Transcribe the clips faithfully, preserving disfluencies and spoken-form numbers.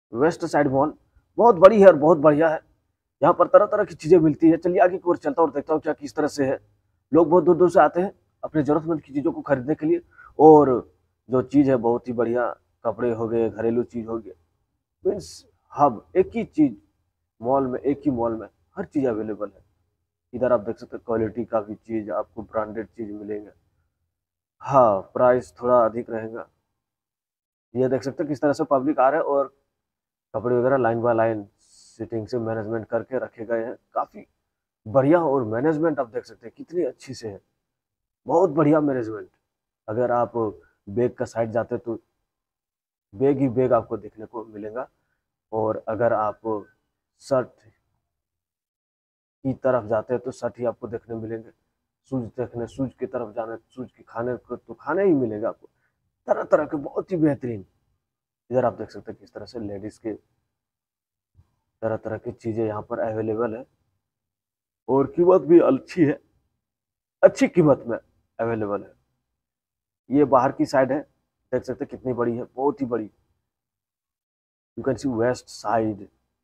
West side mall बहुत बड़ी है और बहुत बढ़िया है। यहाँ पर तरह तरह की चीजें मिलती है। चलिए आगे की ओर चलता हूँ और देखता हूँ क्या किस तरह से है। लोग बहुत दूर दूर से आते हैं अपने जरूरतमंद की चीजों को खरीदने के लिए। और जो चीज है बहुत ही बढ़िया, कपड़े हो गए, घरेलू चीज हो गए, मीन्स हब एक ही चीज मॉल में, एक ही मॉल में हर चीज अवेलेबल है। इधर आप देख सकते हैं क्वालिटी का भी चीज, आपको ब्रांडेड चीज मिलेंगे। हाँ, प्राइस थोड़ा अधिक रहेगा। ये देख सकते हैं किस तरह से पब्लिक आ रहा है और कपड़े वगैरह लाइन बाय लाइन सिटिंग से मैनेजमेंट करके रखे गए हैं। काफी बढ़िया, और मैनेजमेंट आप देख सकते हैं कितनी अच्छी से है, बहुत बढ़िया मैनेजमेंट। अगर आप बैग का साइड जाते तो बैग ही बैग आपको देखने को मिलेगा। और अगर आप शर्ट की तरफ जाते हैं तो शर्ट ही आपको देखने मिलेंगे। शूज देखने, शूज की तरफ जाना, शूज की खाने को तो खाने ही मिलेगा आपको, तरह तरह के बहुत ही बेहतरीन। इधर आप देख सकते हैं किस तरह से लेडीज के तरह तरह की चीजें यहाँ पर अवेलेबल है, और कीमत भी अच्छी है, अच्छी कीमत में अवेलेबल है। ये बाहर की साइड है, देख सकते हैं कितनी बड़ी है, बहुत ही बड़ी। You can see west side,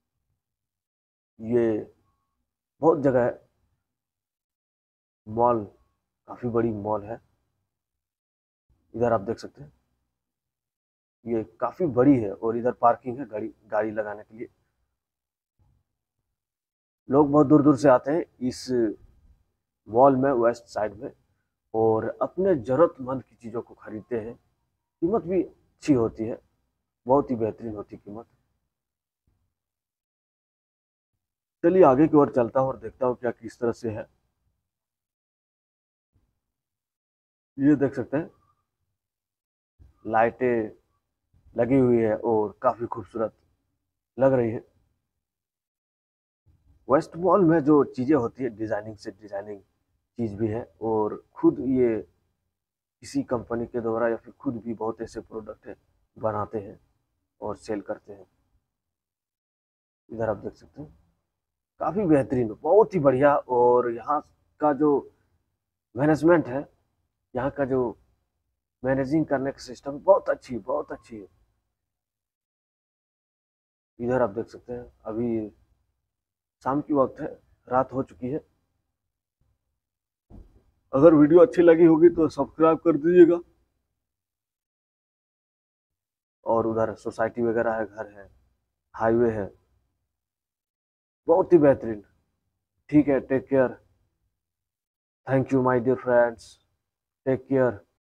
ये बहुत जगह है। मॉल काफी बड़ी मॉल है। इधर आप देख सकते हैं ये काफी बड़ी है, और इधर पार्किंग है गाड़ी गाड़ी लगाने के लिए। लोग बहुत दूर दूर से आते हैं इस मॉल में, वेस्ट साइड में, और अपने जरूरतमंद की चीज़ों को खरीदते हैं। कीमत भी अच्छी होती है, बहुत ही बेहतरीन होती है कीमत। चलिए आगे की ओर चलता हूँ और देखता हूँ क्या किस तरह से है। ये देख सकते हैं लाइटें लगी हुई है और काफी खूबसूरत लग रही है। वेस्ट मॉल में जो चीजें होती है, डिजाइनिंग से डिजाइनिंग चीज भी है, और खुद ये किसी कंपनी के द्वारा या फिर खुद भी बहुत ऐसे प्रोडक्ट है बनाते हैं और सेल करते हैं। इधर आप देख सकते हैं काफी बेहतरीन, बहुत ही बढ़िया। और यहाँ का जो मैनेजमेंट है, यहाँ का जो मैनेजिंग करने का सिस्टम बहुत अच्छी, बहुत अच्छी है। इधर आप देख सकते हैं अभी शाम की वक्त है, रात हो चुकी है। अगर वीडियो अच्छी लगी होगी तो सब्सक्राइब कर दीजिएगा। और उधर सोसाइटी वगैरह है, घर है, हाईवे है, बहुत ही बेहतरीन। ठीक है, take care. Thank you my dear friends, take care.